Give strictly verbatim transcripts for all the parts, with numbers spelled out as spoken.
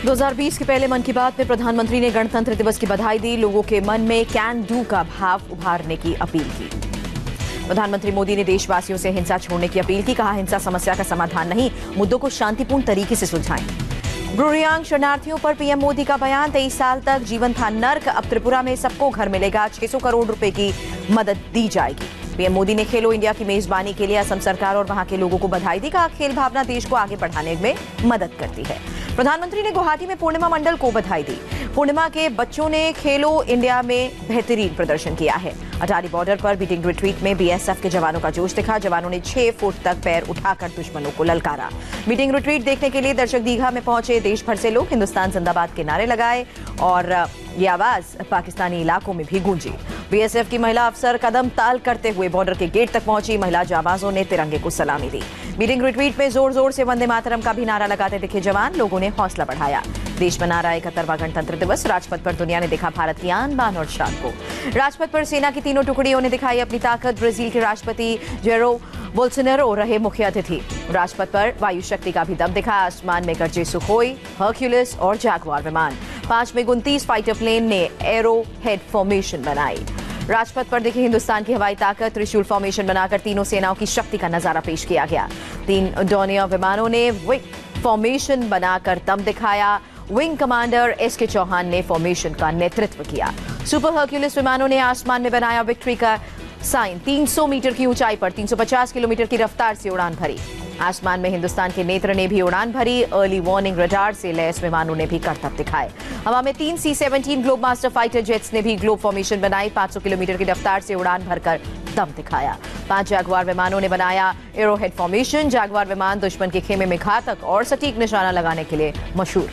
दो हज़ार बीस के पहले मन की बात में प्रधानमंत्री ने गणतंत्र दिवस की बधाई दी, लोगों के मन में कैन डू का भाव उभारने की अपील की। प्रधानमंत्री मोदी ने देशवासियों से हिंसा छोड़ने की अपील की, कहा हिंसा समस्या का समाधान नहीं, मुद्दों को शांतिपूर्ण तरीके से सुलझाएं। ब्रूरियांग शरणार्थियों पर पीएम मोदी का बयान, तेईस साल तक जीवन था नर्क, अब त्रिपुरा में सबको घर मिलेगा, छह सौ करोड़ रुपए की मदद दी जाएगी। पीएम मोदी ने खेलो इंडिया की मेजबानी के लिए असम सरकार और वहां के लोगों को बधाई दी, कहा खेल भावना देश को आगे बढ़ाने में मदद करती है। प्रधानमंत्री ने गुवाहाटी में पूर्णिमा मंडल को बधाई दी। पूर्णिमा के बच्चों ने खेलो इंडिया में बेहतरीन प्रदर्शन किया है। अटारी बॉर्डर पर बीटिंग रिट्रीट में बीएसएफ के जवानों का जोश दिखा, जवानों ने छह फुट तक पैर उठाकर दुश्मनों को ललकारा। बीटिंग रिट्रीट देखने के लिए दर्शक दीघा में पहुंचे देश भर से लोग, हिंदुस्तान जिंदाबाद के नारे लगाए और ये आवाज पाकिस्तानी इलाकों में भी गूंजी। बीएसएफ की महिला अफसर कदम ताल करते हुए बॉर्डर के गेट तक पहुंची, महिला जाबाजों ने तिरंगे को सलामी दी। बीटिंग रिट्रीट में जोर जोर से वंदे मातरम का भी नारा लगाते दिखे जवान, लोगों ने हौसला बढ़ाया। देश मना रहा इकहत्तरवां गणतंत्र दिवस, राजपथ पर दुनिया ने देखा भारत की आन बान और शान को। राजपथ पर सेना की तीनों टुकड़ियों ने दिखाई अपनी ताकत, ब्राजील के राष्ट्रपति जेरो बोल्सोनारो रहे मुख्य अतिथि। राजपथ पर वायु शक्ति का भी दम दिखा, आसमान में गरजे सुखोई, हर्क्यूलिस और जैगुआर विमान। पांच में उनतीस फाइटर प्लेन ने एरो हेड फॉर्मेशन बनाई। राजपथ पर देखिए हिंदुस्तान की हवाई ताकत, त्रिशूल फॉर्मेशन बनाकर तीनों सेनाओं की शक्ति का नजारा पेश किया गया। तीन डोनियर विमानों ने विंग फॉर्मेशन बनाकर दम दिखाया। विंग कमांडर एस के चौहान ने फॉर्मेशन का नेतृत्व किया। सुपर हर्क्यूलिस विमानों ने आसमान में बनाया विक्ट्री का साइन, तीन सौ मीटर की ऊंचाई पर तीन सौ पचास किलोमीटर की रफ्तार से उड़ान भरी। आसमान में हिंदुस्तान के नेत्र ने भी उड़ान भरी, अर्ली वार्निंग रडार से लैस विमानों ने भी करतब दिखाए। हवा में तीन C seventeen Globemaster fighter jets ने भी ग्लोब फॉर्मेशन बनाई, पाँच सौ किलोमीटर की रफ्तार से उड़ान भरकर दम दिखाया। पांच जैगुआर विमानों ने बनाया एरोहेड फॉर्मेशन। जैगुआर विमान दुश्मन के खेमे में घातक और सटीक निशाना लगाने के लिए मशहूर।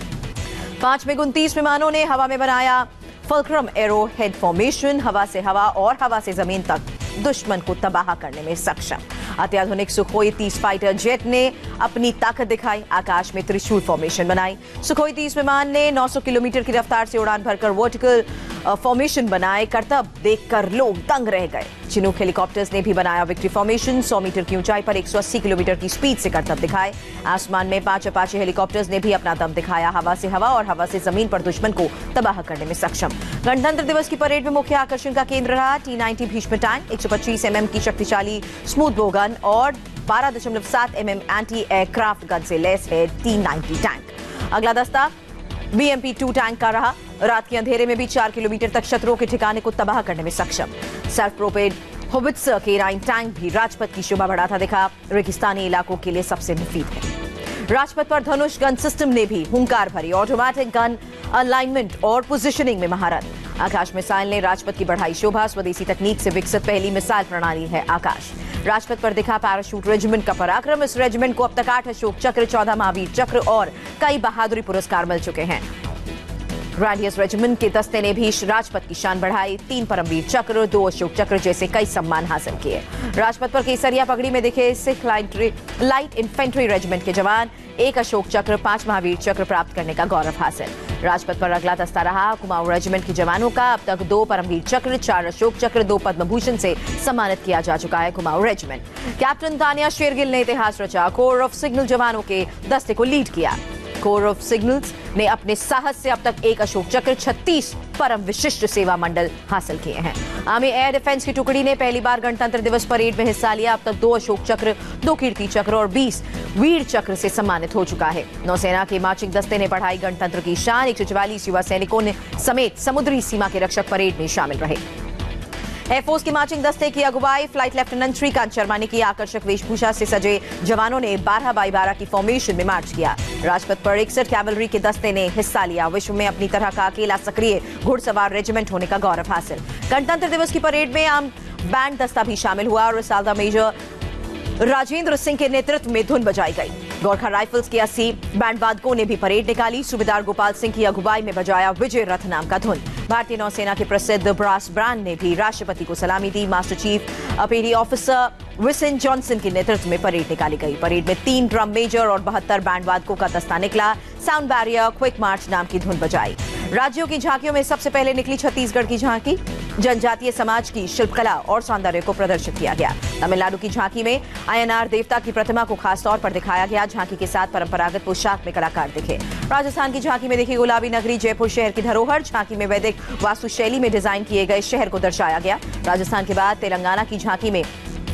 पांच में उनतीस विमानों ने हवा में बनाया फुलक्रम एरो हेड फॉर्मेशन, हवा से हवा और हवा से जमीन तक दुश्मन को तबाह करने में सक्षम। अत्याधुनिक सुखोई तीस फाइटर जेट ने अपनी ताकत दिखाई, आकाश में त्रिशूल फॉर्मेशन बनाई। सुखोई तीस विमान ने नौ सौ किलोमीटर की रफ्तार से उड़ान भरकर वर्टिकल फॉर्मेशन बनाए, करतब देखकर लोग दंग रह गए। चिनूक हेलीकॉप्टर्स ने भी बनाया विक्ट्री फॉर्मेशन, सौ मीटर की ऊंचाई पर एक सौ अस्सी किलोमीटर की स्पीड से करतब दिखाए। आसमान में पांच अपाचे हेलीकॉप्टर्स ने भी अपना दम दिखाया, हवा से हवा और हवा से जमीन पर दुश्मन को तबाह करने में सक्षम। गणतंत्र दिवस की परेड में मुख्य आकर्षण का केंद्र रहा टी नाइंटी भीष्म टैंक, एक सौ पच्चीस एम एम की शक्तिशाली स्मूथ बो गन और बारह दशमलव सात M M anti aircraft gun से लैस है टी नाइंटी टैंक। अगला दस्ता B M P two tank का रहा, रात के अंधेरे में भी चार किलोमीटर तक शत्रुओं के ठिकाने को तबाह करने में सक्षम। Self propelled howitzer K nine tank भी राजपथ की शोभा बढ़ाता दिखा, रेगिस्तानी इलाकों के लिए सबसे मुफीद है। राजपथ पर धनुष गन सिस्टम ने भी हुंकार भरी, ऑटोमेटिक गन अलाइनमेंट और पोजीशनिंग में महारत। आकाश मिसाइल ने राजपथ की बढ़ाई शोभा, स्वदेशी तकनीक से विकसित पहली मिसाइल प्रणाली है आकाश। राजपथ पर दिखा पैराशूट रेजिमेंट का पराक्रम, इस रेजिमेंट को अब तक आठ अशोक चक्र, चौदह महावीर चक्र और कई बहादुरी पुरस्कार मिल चुके हैं। ग्रैंडियस रेजिमेंट के दस्ते ने भी राजपथ की शान बढ़ाई, तीन परमवीर चक्र, दो अशोक चक्र जैसे कई सम्मान हासिल किए। राजपथ पर केसरिया पगड़ी में दिखे सिख लाइट इन्फेंट्री रेजिमेंट के जवान, एक अशोक चक्र, पांच महावीर चक्र प्राप्त करने का गौरव हासिल। राजपथ पर अगला दस्ता रहा कुमाऊं रेजिमेंट के जवानों का, अब तक दो परमवीर चक्र, चार अशोक चक्र, दो पद्म भूषण से सम्मानित किया जा चुका है कुमाऊं रेजिमेंट। कैप्टन तानिया शेरगिल ने इतिहास रचा, कोर ऑफ सिग्नल जवानों के दस्ते को लीड किया। कोर ऑफ सिग्नल्स ने अपने साहस से अब तक एक अशोक चक्र, छत्तीस परम विशिष्ट सेवा मंडल हासिल किए हैं। आर्मी एयर डिफेंस की टुकड़ी ने पहली बार गणतंत्र दिवस परेड में हिस्सा लिया, अब तक दो अशोक चक्र, दो कीर्ति चक्र और बीस वीर चक्र से सम्मानित हो चुका है। नौसेना के मार्चिंग दस्ते ने बढ़ाई गणतंत्र की शान, एक सौ चवालीस युवा सैनिकों ने समेत समुद्री सीमा के रक्षक परेड में शामिल रहे। एयरफोर्स की मार्चिंग दस्ते की अगुवाई फ्लाइट लेफ्टिनेंट श्रीकांत शर्मा ने की, आकर्षक वेशभूषा से सजे जवानों ने बारह बाई बारह की फॉर्मेशन में मार्च किया। राजपथ पर इकसठ कैवलरी के दस्ते ने हिस्सा लिया, विश्व में अपनी तरह का अकेला सक्रिय घुड़सवार रेजिमेंट होने का गौरव हासिल। गणतंत्र दिवस की परेड में आम बैंड दस्ता भी शामिल हुआ और सालदा मेजर राजेंद्र सिंह के नेतृत्व में धुन बजाई गई। गोरखा राइफल्स के अस्सी बैंड वादकों ने भी परेड निकाली, सूबेदार गोपाल सिंह की अगुवाई में बजाया विजय रथ नाम का धुन। भारतीय नौसेना के प्रसिद्ध ब्रास बैंड ने भी राष्ट्रपति को सलामी दी। Master chief petty officer Vison Johnson के नेतृत्व में परेड निकाली गई। परेड में तीन ड्रम मेजर और बहत्तर बैंड वादकों का दस्ता निकला, साउंड बैरियर क्विक मार्च नाम की धुन बजाई। राज्यों की झांकियों में सबसे पहले निकली छत्तीसगढ़ की झांकी। जनजातीय समाज की शिल्पकला और सौंदर्य को प्रदर्शित किया गया। तमिलनाडु की झांकी में आयनार देवता की प्रतिमा को खास तौर पर दिखाया गया। झांकी के साथ परंपरागत पोशाक में कलाकार दिखे। राजस्थान की झांकी में देखी गुलाबी नगरी जयपुर शहर की धरोहर। झांकी में वैदिक वास्तुशैली में डिजाइन किए गए शहर को दर्शाया गया। राजस्थान के बाद तेलंगाना की झांकी में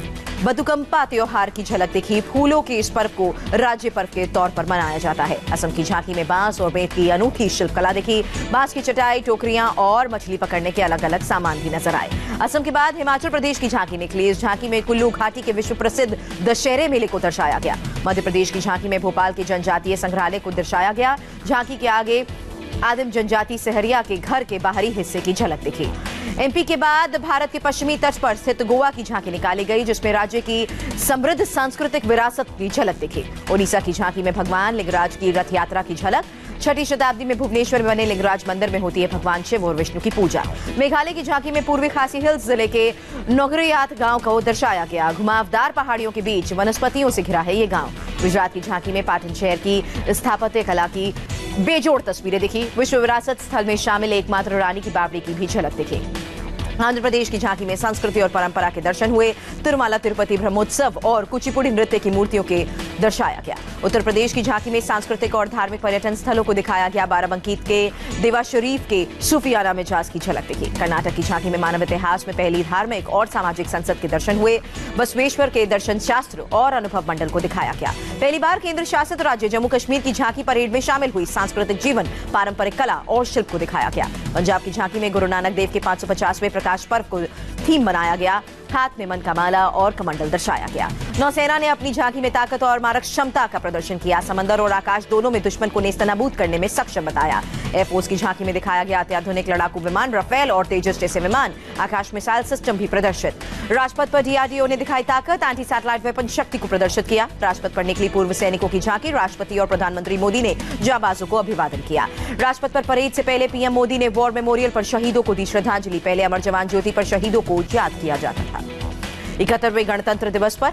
बतुकम्पा त्योहार की झलक दिखी। फूलों के इस पर्व को राज्य पर्व के तौर पर मनाया जाता है। असम की झांकी में बांस और बेंत की अनूठी शिल्पकला दिखी। बांस की चटाई, टोकरियां और मछली पकड़ने के अलग अलग सामान भी नजर आए। असम के बाद हिमाचल प्रदेश की झांकी निकली। इस झांकी में कुल्लू घाटी के विश्व प्रसिद्ध दशहरे मेले को दर्शाया गया। मध्य प्रदेश की झांकी में भोपाल के जनजातीय संग्रहालय को दर्शाया गया। झांकी के आगे आदिम जनजाति सहरिया के घर के बाहरी हिस्से की झलक दिखी। एमपी के बाद भारत के पश्चिमी तट पर स्थित गोवा की झांकी निकाली गई, जिसमें राज्य की समृद्ध सांस्कृतिक विरासत की झलक दिखी। ओडिशा की झांकी में भगवान लिंगराज की रथ यात्रा की झलक। छठी शताब्दी में भुवनेश्वर में बने लिंगराज मंदिर में होती है भगवान शिव और विष्णु की पूजा। मेघालय की झांकी में पूर्वी खासी हिल्स जिले के नोगरियात गांव को दर्शाया गया। घुमावदार पहाड़ियों के बीच वनस्पतियों से घिरा है ये गांव। गुजरात की झांकी में पाटन शहर की स्थापत्य कला की बेजोड़ तस्वीरें दिखी। विश्व विरासत स्थल में शामिल एकमात्र रानी की बावड़ी की भी झलक दिखी। आंध्र प्रदेश की झांकी में संस्कृति और परंपरा के दर्शन हुए। तिरुमाला तिरुपति ब्रह्मोत्सव और कुचिपुड़ी नृत्य की मूर्तियों के दर्शाया गया। उत्तर प्रदेश की झांकी में सांस्कृतिक और धार्मिक पर्यटन स्थलों को दिखाया गया। बाराबंकी के देवा शरीफ के सूफियाना मिजाज की झलक दिखी। कर्नाटक की झांकी में मानव इतिहास में पहली धार्मिक और सामाजिक संसद के दर्शन हुए। बसवेश्वर के दर्शन शास्त्र और अनुभव मंडल को दिखाया गया। पहली बार केंद्र शासित राज्य जम्मू कश्मीर की झांकी परेड में शामिल हुई। सांस्कृतिक जीवन, पारंपरिक कला और शिल्प को दिखाया गया। पंजाब की झांकी में गुरु नानक देव के पांच सौ पचासवें प्रकाश पर्व को थीम बनाया गया। हाथ में मन का माला और कमंडल दर्शाया गया। नौसेना ने अपनी झांकी में ताकत और मारक क्षमता का प्रदर्शन किया। समंदर और आकाश दोनों में दुश्मन को नेस्तनाबूद करने में सक्षम बताया। एयरफोर्स की झांकी में दिखाया गया अत्याधुनिक लड़ाकू विमान राफेल और तेजस जैसे विमान। आकाश मिसाइल सिस्टम भी प्रदर्शित। राजपथ पर डीआरडीओ ने दिखाई ताकत। एंटी सैटेलाइट वेपन शक्ति को प्रदर्शित किया। राजपथ पर निकली पूर्व सैनिकों की झांकी। राष्ट्रपति और प्रधानमंत्री मोदी ने जाबाजों को अभिवादन किया। राजपथ पर परेड से पहले पीएम मोदी ने वॉर मेमोरियल पर शहीदों को दी श्रद्धांजलि। पहले अमर जवान ज्योति पर शहीदों को याद किया जाता था। इकहत्तरवें गणतंत्र दिवस पर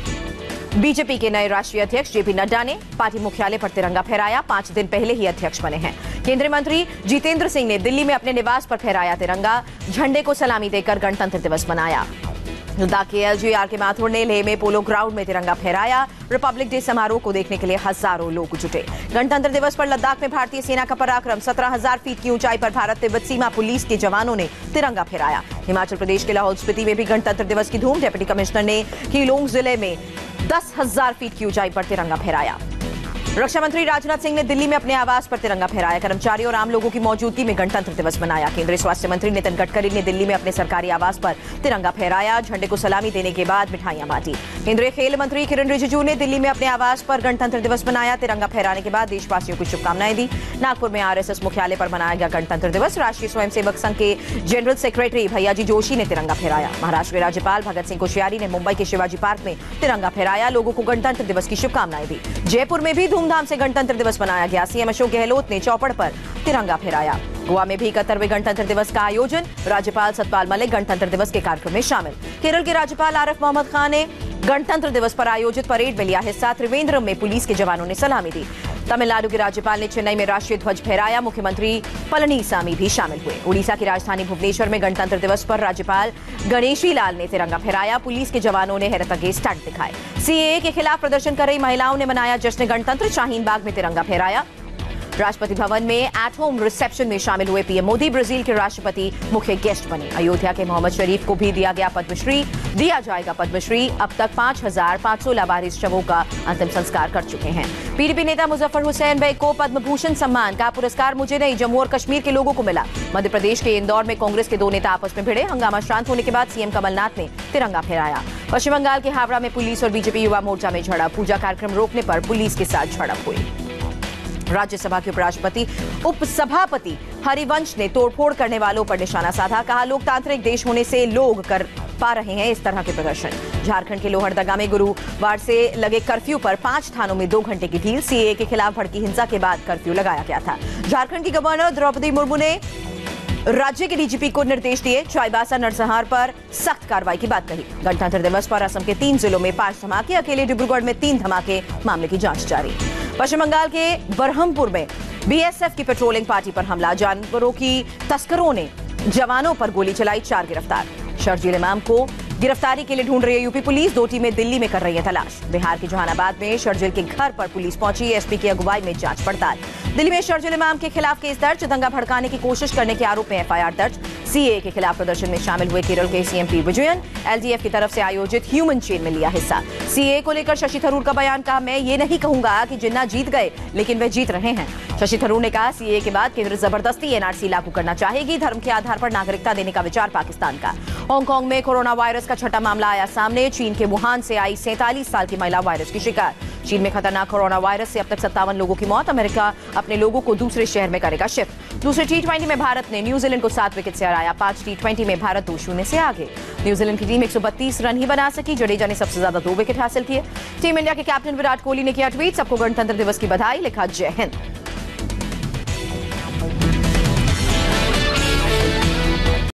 बीजेपी के नए राष्ट्रीय अध्यक्ष जेपी नड्डा ने पार्टी मुख्यालय पर तिरंगा फहराया। पांच दिन पहले ही अध्यक्ष बने हैं। केंद्रीय मंत्री जितेंद्र सिंह ने दिल्ली में अपने निवास पर फहराया तिरंगा। झंडे को सलामी देकर गणतंत्र दिवस मनाया। लद्दाख के एलजी आर के माथुर ने लेह में पोलो ग्राउंड में तिरंगा फहराया। रिपब्लिक डे समारोह को देखने के लिए हजारों लोग जुटे। गणतंत्र दिवस पर लद्दाख में भारतीय सेना का पराक्रम। सत्रह हजार फीट की ऊंचाई पर भारत तिब्बत सीमा पुलिस के जवानों ने तिरंगा फहराया। हिमाचल प्रदेश के लाहौल स्पीति में भी गणतंत्र दिवस की धूम। डिप्टी कमिश्नर ने कीलोंग जिले में दस हजार फीट की ऊंचाई पर तिरंगा फहराया। रक्षा मंत्री राजनाथ सिंह ने दिल्ली में अपने आवास पर तिरंगा फहराया। कर्मचारियों और आम लोगों की मौजूदगी में गणतंत्र दिवस मनाया। केंद्रीय स्वास्थ्य मंत्री नितिन गडकरी ने दिल्ली में अपने सरकारी आवास पर तिरंगा फहराया। झंडे को सलामी देने के बाद मिठाइयां बांटी। केंद्रीय खेल मंत्री किरण रिजिजू ने दिल्ली में अपने आवास पर गणतंत्र दिवस मनाया। तिरंगा फहराने के बाद देशवासियों को शुभकामनाएं दी। नागपुर में आरएसएस मुख्यालय पर मनाया गया गणतंत्र दिवस। राष्ट्रीय स्वयंसेवक संघ के जनरल सेक्रेटरी भैयाजी जोशी ने तिरंगा फहराया। महाराष्ट्र के राज्यपाल भगत सिंह कोश्यारी ने मुंबई के शिवाजी पार्क में तिरंगा फहराया। लोगों को गणतंत्र दिवस की शुभकामनाएं दी। जयपुर में भी धूमधाम से गणतंत्र दिवस मनाया गया। सीएम अशोक गहलोत ने चौपड़ पर तिरंगा फहराया। गोवा में भी इकहत्तरवें गणतंत्र दिवस का आयोजन। राज्यपाल सतपाल मलिक गणतंत्र दिवस के कार्यक्रम में शामिल। केरल के राज्यपाल आरिफ मोहम्मद खान ने गणतंत्र दिवस पर आयोजित परेड में लिया हिस्सा। त्रिवेंद्रम में पुलिस के जवानों ने सलामी दी। तमिलनाडु के राज्यपाल ने चेन्नई में राष्ट्रीय ध्वज फहराया। मुख्यमंत्री पलनीसामी भी शामिल हुए। उड़ीसा की राजधानी भुवनेश्वर में गणतंत्र दिवस पर राज्यपाल गणेशी लाल ने तिरंगा फहराया। पुलिस के जवानों ने हैरतअंगेज स्टंट दिखाए। सीएए के खिलाफ प्रदर्शन कर रही महिलाओं ने मनाया जश्न गणतंत्र। शाहीन बाग में तिरंगा फहराया। राष्ट्रपति भवन में एट होम रिसेप्शन में शामिल हुए पीएम मोदी। ब्राजील के राष्ट्रपति मुख्य गेस्ट बने। अयोध्या के मोहम्मद शरीफ को भी दिया गया पद्मश्री। दिया जाएगा पद्मश्री। अब तक पांच हजार पांच सौ लावारिस शवों का अंतिम संस्कार कर चुके हैं। पीडीपी नेता मुजफ्फर हुसैन बेग को पद्म भूषण सम्मान का पुरस्कार मुझे नहीं, जम्मू और कश्मीर के लोगों को मिला। मध्य प्रदेश के इंदौर में कांग्रेस के दो नेता आपस में भिड़े। हंगामा शांत होने के बाद सीएम कमलनाथ ने तिरंगा फहराया। पश्चिम बंगाल के हावड़ा में पुलिस और बीजेपी युवा मोर्चा में झड़प। पूजा कार्यक्रम रोकने पर पुलिस के साथ झड़प हुई। राज्यसभा के उपराष्ट्रपति उपसभापति हरिवंश ने तोड़फोड़ करने वालों पर निशाना साधा। कहा, लोकतांत्रिक देश होने से लोग कर पा रहे हैं इस तरह के प्रदर्शन। झारखंड के लोहरदगा में गुरुवार से लगे कर्फ्यू पर पांच थानों में दो घंटे की ढील। सीएए के खिलाफ भड़की हिंसा के बाद कर्फ्यू लगाया गया था। झारखंड की गवर्नर द्रौपदी मुर्मू ने राज्य के डीजीपी को निर्देश दिए। चाईबासा नरसंहार पर सख्त कार्रवाई की बात कही। गणतंत्र दिवस पर असम के तीन जिलों में पांच धमाके। अकेले डिब्रूगढ़ में तीन धमाके। मामले की जांच जारी। पश्चिम बंगाल के बरहमपुर में बीएसएफ की पेट्रोलिंग पार्टी पर हमला। जानवरों की तस्करों ने जवानों पर गोली चलाई, चार गिरफ्तार। शर्जील इमाम को गिरफ्तारी के लिए ढूंढ रही है यूपी पुलिस। दो टीमें दिल्ली में कर रही है तलाश। बिहार के जहानाबाद में शर्जील के घर पर पुलिस पहुंची। एसपी की अगुवाई में जांच पड़ताल। दिल्ली में शर्जील इमाम के खिलाफ केस दर्ज। दंगा भड़काने की कोशिश करने के आरोप में एफआईआर दर्ज। सीए के खिलाफ प्रदर्शन में शामिल हुए केरल के सीएम पी विजयन। एलडीएफ की तरफ से आयोजित ह्यूमन चेन में लिया हिस्सा। सीए को लेकर शशि थरूर का बयान, कहा मैं ये नहीं कहूंगा कि जिन्ना जीत गए, लेकिन वे जीत रहे हैं। शशि थरूर ने कहा सीए के बाद केंद्र जबरदस्ती एनआरसी लागू करना चाहेगी। धर्म के आधार पर नागरिकता देने का विचार पाकिस्तान का। हांगकांग में कोरोना वायरस का छठा मामला आया सामने। चीन के वुहान से आई सैंतालीस साल की महिला वायरस की शिकार। चीन में खतरनाक कोरोना वायरस से अब तक सत्तावन लोगों की मौत। अमेरिका अपने लोगों को दूसरे शहर में करेगा शिफ्ट। दूसरे टी ट्वेंटी में भारत ने न्यूजीलैंड को सात विकेट से हराया। पांच टी ट्वेंटी में भारत दो शून्य से आगे। न्यूजीलैंड की टीम एक सौ बत्तीस रन ही बना सकी। जडेजा ने सबसे ज्यादा दो विकेट हासिल किए। टीम इंडिया के कैप्टन विराट कोहली ने किया ट्वीट, सबको गणतंत्र दिवस की बधाई, लिखा जय हिंद।